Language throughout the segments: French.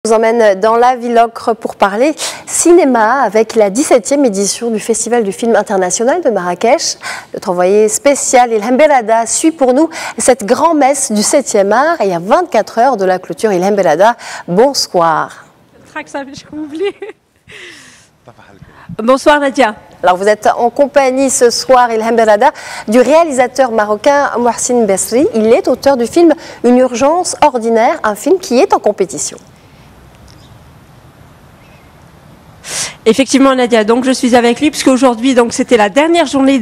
vous emmène dans la ville ocre pour parler cinéma avec la 17e édition du Festival du film international de Marrakech. Notre envoyé spécial Ilham Belhada suit pour nous cette grand-messe du 7e art et à 24 heures de la clôture. Ilham Belhada, bonsoir. Bonsoir Nadia. Alors vous êtes en compagnie ce soir, Ilham Belhada, du réalisateur marocain Mohsin Besri. Il est auteur du film Une urgence ordinaire, un film qui est en compétition. Effectivement Nadia, donc je suis avec lui puisqu'aujourd'hui donc c'était la dernière journée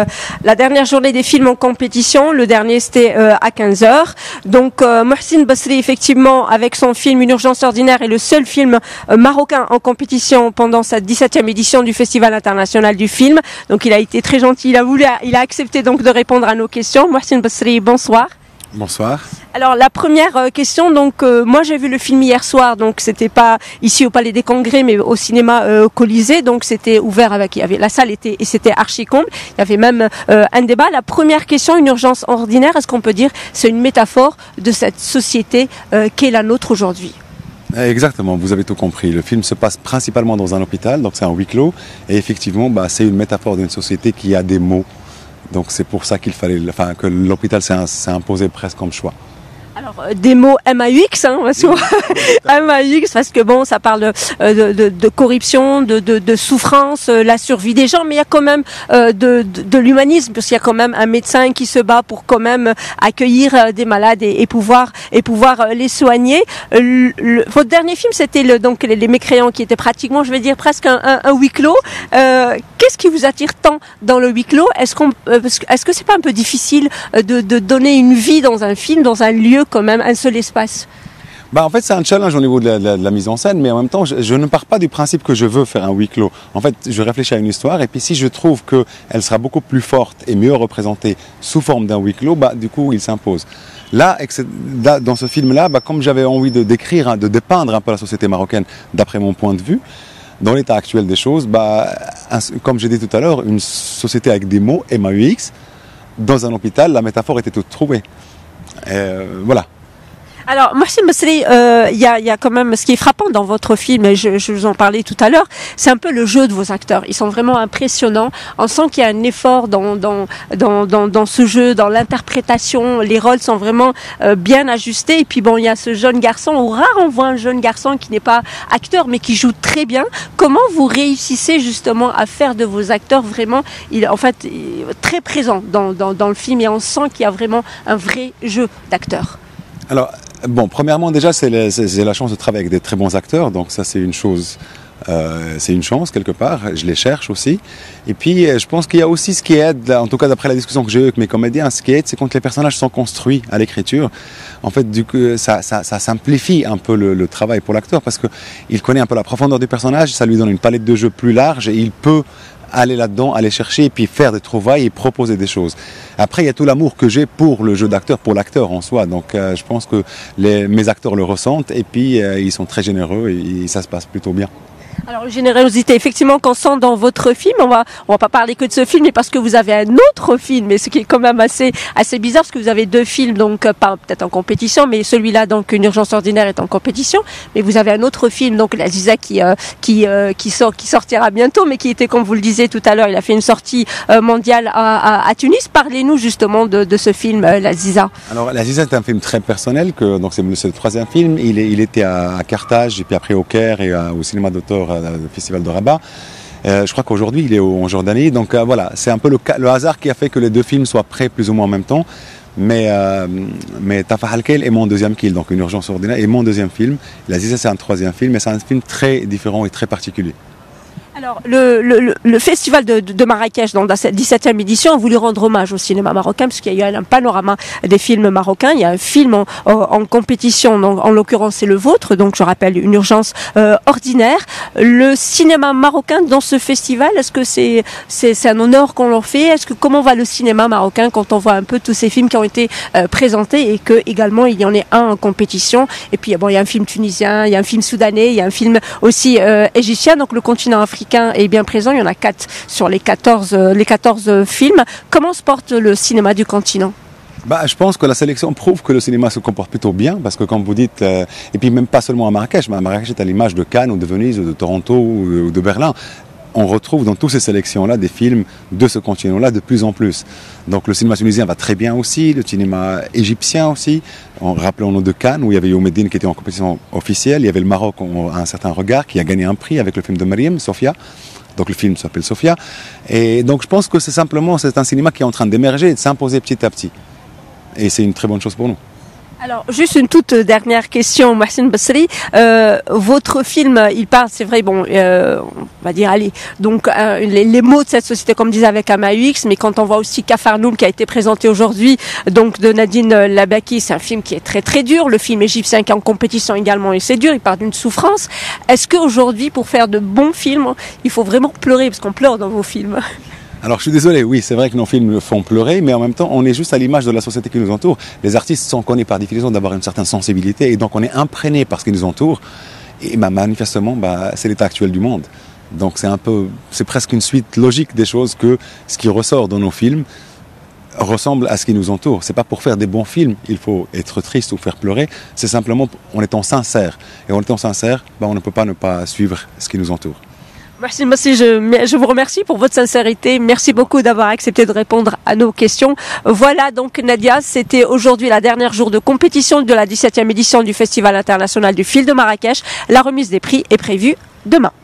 des films en compétition. Le dernier c'était à 15h. Donc Mohsin Besri effectivement avec son film Une urgence ordinaire est le seul film marocain en compétition pendant sa 17e édition du Festival international du film. Donc il a été très gentil, il a accepté donc de répondre à nos questions. Mohsin Besri, bonsoir. Bonsoir. Alors la première question, donc moi j'ai vu le film hier soir, donc c'était pas ici au Palais des Congrès mais au cinéma Colisée, donc c'était ouvert avec, la salle était et c'était archi comble. Il y avait même un débat. La première question, une urgence ordinaire, est-ce qu'on peut dire c'est une métaphore de cette société qu'est la nôtre aujourd'hui? Exactement, vous avez tout compris. Le film se passe principalement dans un hôpital, donc c'est un huis clos, et effectivement c'est une métaphore d'une société qui a des maux. Donc c'est pour ça qu'il fallait, que l'hôpital s'est imposé presque comme choix. Alors des mots MAUX, MAUX parce que bon, ça parle de corruption, de souffrance, la survie des gens, mais il y a quand même de l'humanisme, parce qu'il y a quand même un médecin qui se bat pour quand même accueillir des malades et pouvoir les soigner. Votre dernier film, c'était donc les Mécréants, qui était pratiquement, je vais dire, presque un huis clos. Qu'est-ce qui vous attire tant dans le huis clos? Est-ce que c'est pas un peu difficile de donner une vie dans un film, dans un lieu quand même, un seul espace? En fait, c'est un challenge au niveau de la mise en scène, mais en même temps, je ne pars pas du principe que je veux faire un huis clos. En fait, je réfléchis à une histoire, et puis si je trouve qu'elle sera beaucoup plus forte et mieux représentée sous forme d'un huis clos, du coup, il s'impose. Là, dans ce film-là, comme j'avais envie de décrire, de dépeindre un peu la société marocaine d'après mon point de vue, dans l'état actuel des choses, comme j'ai dit tout à l'heure, une société avec des mots, MAUX, dans un hôpital, la métaphore était toute trouvée. Voilà. Alors, Mohsin Besri, il y a quand même ce qui est frappant dans votre film, et je vous en parlais tout à l'heure, c'est un peu le jeu de vos acteurs. Ils sont vraiment impressionnants. On sent qu'il y a un effort dans ce jeu, dans l'interprétation. Les rôles sont vraiment bien ajustés. Et puis bon, il y a ce jeune garçon, ou rare on voit un jeune garçon qui n'est pas acteur, mais qui joue très bien. Comment vous réussissez justement à faire de vos acteurs vraiment, très présents dans le film, et on sent qu'il y a vraiment un vrai jeu d'acteurs? Alors, premièrement, déjà, c'est la chance de travailler avec des très bons acteurs, donc ça, c'est une chose, c'est une chance quelque part, je les cherche aussi. Et puis, je pense qu'il y a aussi ce qui aide, en tout cas d'après la discussion que j'ai eue avec mes comédiens, ce qui aide, c'est quand les personnages sont construits à l'écriture. En fait, du coup, ça simplifie un peu le travail pour l'acteur, parce qu'il connaît un peu la profondeur du personnage, ça lui donne une palette de jeu plus large, et il peut aller là-dedans, aller chercher et puis faire des trouvailles et proposer des choses. Après, il y a tout l'amour que j'ai pour le jeu d'acteur, pour l'acteur en soi. Donc, je pense que mes acteurs le ressentent, et puis ils sont très généreux et ça se passe plutôt bien. Alors, générosité, effectivement, qu'on sent dans votre film, on va pas parler que de ce film, mais parce que vous avez un autre film, et ce qui est quand même assez bizarre, parce que vous avez deux films, donc pas peut-être en compétition, mais celui-là, donc Une urgence ordinaire, est en compétition, mais vous avez un autre film, donc l'Aziza qui sortira bientôt, mais qui était, comme vous le disiez tout à l'heure, il a fait une sortie mondiale à Tunis. Parlez-nous justement de ce film, l'Aziza. Alors, l'Aziza est un film très personnel, donc c'est le troisième film. Il était à Carthage, et puis après au Caire et au cinéma d'auteur, le festival de Rabat. Je crois qu'aujourd'hui il est en Jordanie, donc voilà, c'est un peu le hasard qui a fait que les deux films soient prêts plus ou moins en même temps, mais Tafah Al-Kail est mon deuxième kill, donc Une urgence ordinaire est mon deuxième film. L'Aziza, c'est un troisième film, mais c'est un film très différent et très particulier. Alors, le festival de Marrakech, dans cette 17e édition, a voulu rendre hommage au cinéma marocain, puisqu'il y a eu un panorama des films marocains. Il y a un film en compétition, donc, en l'occurrence c'est le vôtre, donc je rappelle Une urgence ordinaire. Le cinéma marocain dans ce festival, est-ce que c'est un honneur qu'on leur fait? Comment va le cinéma marocain quand on voit un peu tous ces films qui ont été présentés, et que également il y en ait un en compétition? Et puis il y a un film tunisien, il y a un film soudanais, il y a un film aussi égyptien, donc le continent africain est bien présent. Il y en a 4 sur les 14 films. Comment se porte le cinéma du continent? Je pense que la sélection prouve que le cinéma se comporte plutôt bien, parce que comme vous dites, et puis même pas seulement à Marrakech, mais à Marrakech est à l'image de Cannes ou de Venise ou de Toronto ou de Berlin. On retrouve dans toutes ces sélections-là des films de ce continent-là de plus en plus. Donc le cinéma tunisien va très bien aussi, le cinéma égyptien aussi. Rappelons-nous de Cannes, où il y avait Youmeddine qui était en compétition officielle. Il y avait le Maroc à un certain regard, qui a gagné un prix avec le film de Mariam, Sofia. Donc le film s'appelle Sofia. Et donc je pense que c'est un cinéma qui est en train d'émerger et de s'imposer petit à petit. Et c'est une très bonne chose pour nous. Alors, juste une toute dernière question, Mohsin Basri. Votre film, il parle, c'est vrai, on va dire, allez, donc les mots de cette société, comme disait avec AMAUX, mais quand on voit aussi Capharnaüm qui a été présenté aujourd'hui, donc de Nadine Labaki, c'est un film qui est très très dur. Le film égyptien qui est en compétition également, et c'est dur, il parle d'une souffrance. Est-ce qu'aujourd'hui, pour faire de bons films, il faut vraiment pleurer, parce qu'on pleure dans vos films? Alors je suis désolé, oui, c'est vrai que nos films font pleurer, mais en même temps, on est juste à l'image de la société qui nous entoure. Les artistes sont connus par définition d'avoir une certaine sensibilité, et donc on est imprégné par ce qui nous entoure. Et manifestement, c'est l'état actuel du monde. Donc c'est presque une suite logique des choses que ce qui ressort dans nos films ressemble à ce qui nous entoure. C'est pas pour faire des bons films, il faut être triste ou faire pleurer. C'est simplement en étant sincère. Et en étant sincère, on ne peut pas ne pas suivre ce qui nous entoure. Merci, je vous remercie pour votre sincérité. Merci beaucoup d'avoir accepté de répondre à nos questions. Voilà donc Nadia, c'était aujourd'hui la dernière jour de compétition de la 17e édition du Festival international du film de Marrakech. La remise des prix est prévue demain.